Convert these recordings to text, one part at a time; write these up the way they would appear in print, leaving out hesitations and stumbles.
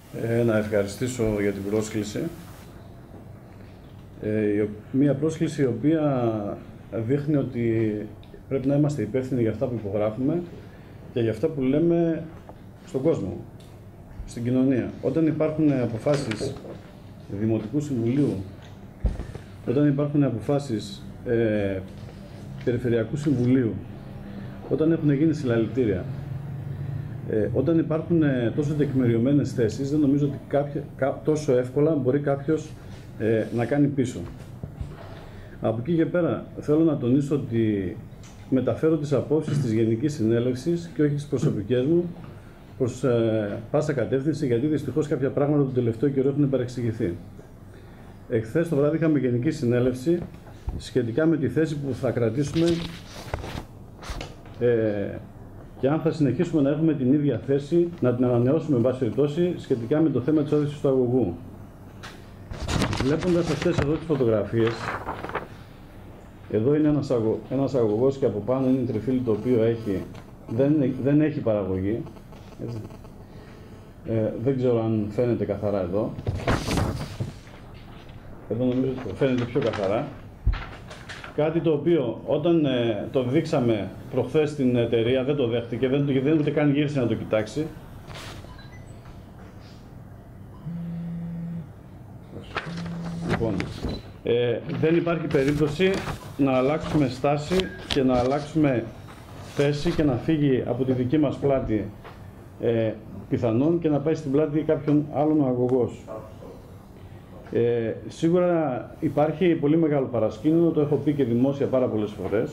Να ευχαριστήσω για την πρόσκληση. Μία πρόσκληση η οποία δείχνει ότι πρέπει να είμαστε υπεύθυνοι για αυτά που υπογράφουμε και για αυτά που λέμε στον κόσμο, στην κοινωνία. Όταν υπάρχουν αποφάσεις Δημοτικού Συμβουλίου, όταν υπάρχουν αποφάσεις Περιφερειακού Συμβουλίου, όταν έχουν γίνει συλλαλητήρια, όταν υπάρχουν τόσο τεκμηριωμένες θέσεις, δεν νομίζω ότι τόσο εύκολα μπορεί κάποιος να κάνει πίσω. Από εκεί και πέρα θέλω να τονίσω ότι μεταφέρω τις απόψεις της Γενικής Συνέλευσης και όχι τις προσωπικές μου προς πάσα κατεύθυνση, γιατί δυστυχώς κάποια πράγματα τον τελευταίο καιρό έχουν παρεξηγηθεί. Εχθές το βράδυ είχαμε Γενική Συνέλευση σχετικά με τη θέση που θα κρατήσουμε και αν θα συνεχίσουμε να έχουμε την ίδια θέση, να την ανανεώσουμε εν πάση περιπτώσει, σχετικά με το θέμα της όδησης του αγωγού. Βλέποντας αυτές εδώ τις φωτογραφίες, εδώ είναι ένας αγωγός και από πάνω είναι τριφύλι το οποίο δεν έχει παραγωγή. Δεν ξέρω αν φαίνεται καθαρά εδώ. Εδώ νομίζω ότι φαίνεται πιο καθαρά. Κάτι το οποίο όταν το δείξαμε προχθές στην εταιρεία δεν το δέχτηκε, δεν ούτε καν γύρισε να το κοιτάξει. Λοιπόν, δεν υπάρχει περίπτωση να αλλάξουμε στάση και να αλλάξουμε θέση και να φύγει από τη δική μας πλάτη πιθανόν και να πάει στην πλάτη κάποιον άλλον αγωγός. Σίγουρα υπάρχει πολύ μεγάλο παρασκήνιο, το έχω πει και δημόσια πάρα πολλές φορές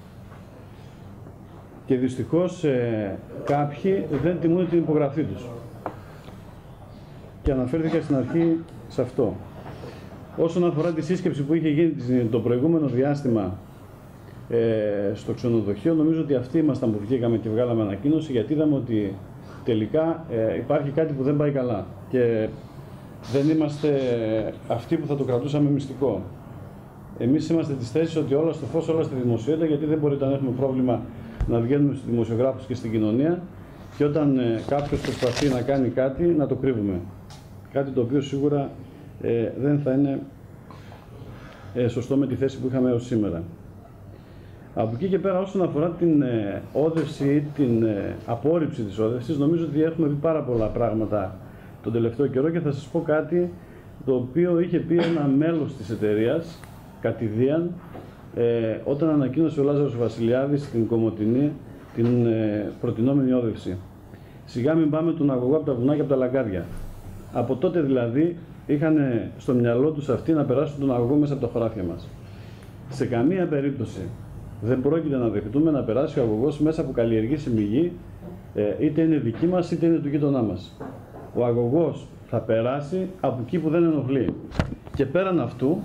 και δυστυχώς κάποιοι δεν τιμούν την υπογραφή τους και αναφέρθηκα στην αρχή σε αυτό. Όσον αφορά τη σύσκεψη που είχε γίνει το προηγούμενο διάστημα στο ξενοδοχείο, νομίζω ότι αυτοί ήμασταν που βγήκαμε και βγάλαμε ανακοίνωση, γιατί είδαμε ότι τελικά υπάρχει κάτι που δεν πάει καλά και δεν είμαστε αυτοί που θα το κρατούσαμε μυστικό. Εμείς είμαστε της θέσης ότι όλα στο φως, όλα στη δημοσιότητα, γιατί δεν μπορείτε να έχουμε πρόβλημα να βγαίνουμε στους δημοσιογράφους και στην κοινωνία και όταν κάποιος προσπαθεί να κάνει κάτι, να το κρύβουμε. Κάτι το οποίο σίγουρα δεν θα είναι σωστό με τη θέση που είχαμε έως σήμερα. Από εκεί και πέρα, όσον αφορά την όδευση ή την απόρριψη της όδευσης, νομίζω ότι έχουμε πει πάρα πολλά πράγματα τον τελευταίο καιρό και θα σας πω κάτι το οποίο είχε πει ένα μέλος της εταιρείας κατηδίαν όταν ανακοίνωσε ο Λάζαρος Βασιλιάδης στην Κομοτηνή την προτινόμενη όδευση. Σιγά μην πάμε τον αγωγό από τα βουνά και από τα λαγκάδια. Από τότε δηλαδή είχαν στο μυαλό τους αυτοί να περάσουν τον αγωγό μέσα από τα χωράφια μας. Σε καμία περίπτωση δεν πρόκειται να δεχτούμε να περάσει ο αγωγός μέσα από καλλιεργήσιμη γη, είτε είναι δική μας είτε είναι του γείτονά μας. Ο αγωγός θα περάσει από εκεί που δεν ενοχλεί. Και πέραν αυτού,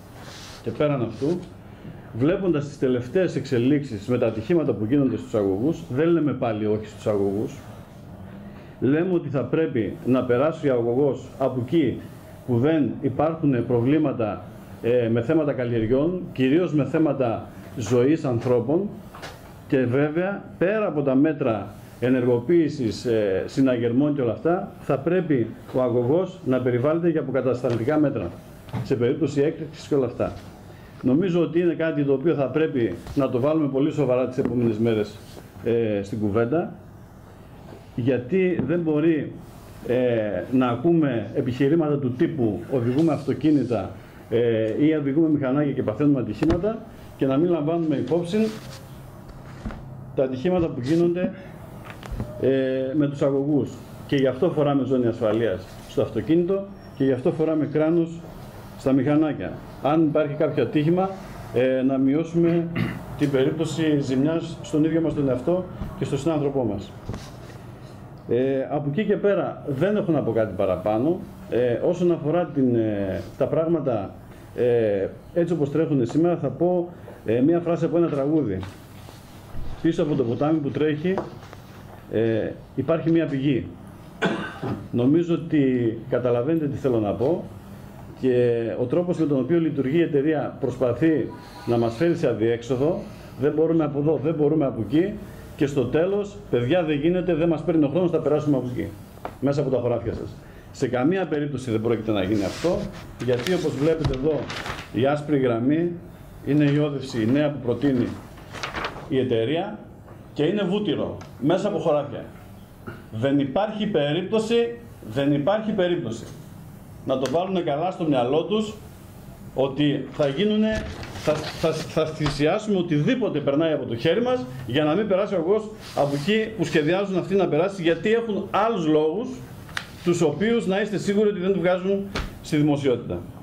βλέποντας τις τελευταίες εξελίξεις με τα ατυχήματα που γίνονται στους αγωγούς, δεν λέμε πάλι όχι στους αγωγούς. Λέμε ότι θα πρέπει να περάσει ο αγωγός από εκεί που δεν υπάρχουν προβλήματα με θέματα καλλιεργιών, κυρίως με θέματα ζωής ανθρώπων και βέβαια πέρα από τα μέτρα ενεργοποίησης συναγερμών και όλα αυτά, θα πρέπει ο αγωγός να περιβάλλεται για αποκατασταλτικά μέτρα σε περίπτωση έκρηξης και όλα αυτά. Νομίζω ότι είναι κάτι το οποίο θα πρέπει να το βάλουμε πολύ σοβαρά τις επόμενες μέρες στην κουβέντα, γιατί δεν μπορεί να ακούμε επιχειρήματα του τύπου οδηγούμε αυτοκίνητα ή οδηγούμε μηχανάκια και παθαίνουμε ατυχήματα και να μην λαμβάνουμε υπόψη τα ατυχήματα που γίνονται με τους αγωγούς. Και γι' αυτό φοράμε ζώνη ασφαλείας στο αυτοκίνητο και γι' αυτό φοράμε κράνους στα μηχανάκια. Αν υπάρχει κάποιο ατύχημα, να μειώσουμε την περίπτωση ζημιάς στον ίδιο μας τον εαυτό και στον συνάνθρωπό μας. Από εκεί και πέρα δεν έχω να πω κάτι παραπάνω. Όσον αφορά τα πράγματα έτσι όπως τρέχουν σήμερα, θα πω μία φράση από ένα τραγούδι. Πίσω από το ποτάμι που τρέχει υπάρχει μία πηγή. Νομίζω ότι καταλαβαίνετε τι θέλω να πω και ο τρόπος με τον οποίο λειτουργεί η εταιρεία προσπαθεί να μας φέρει σε αδιέξοδο. Δεν μπορούμε από εδώ, δεν μπορούμε από εκεί και στο τέλος, παιδιά δεν γίνεται, δεν μας παίρνει ο χρόνος, θα περάσουμε από εκεί, μέσα από τα χωράφια σας. Σε καμία περίπτωση δεν πρόκειται να γίνει αυτό, γιατί όπως βλέπετε εδώ η άσπρη γραμμή είναι η όδευση, η νέα που προτείνει η εταιρεία και είναι βούτυρο μέσα από χωράφια. Δεν υπάρχει περίπτωση να το βάλουν καλά στο μυαλό τους ότι θα θυσιάσουμε οτιδήποτε περνάει από το χέρι μας για να μην περάσει ο αγωγός από εκεί που σχεδιάζουν αυτοί να περάσει, γιατί έχουν άλλους λόγους τους οποίους να είστε σίγουροι ότι δεν του βγάζουν στη δημοσιότητα.